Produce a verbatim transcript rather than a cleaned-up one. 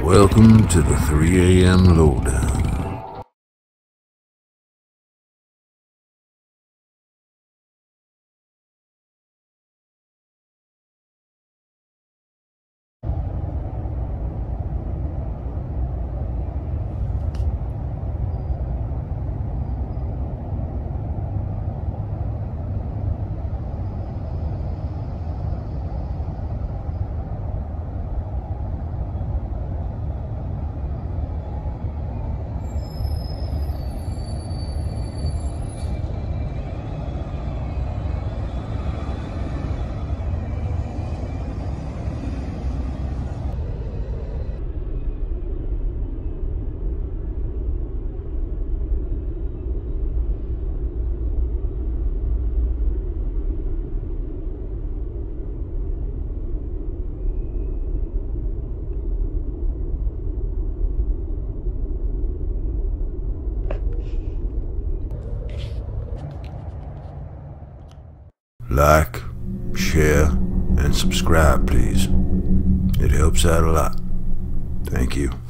Welcome to the three A M lowdown. Like, share, and subscribe, please. It helps out a lot. Thank you.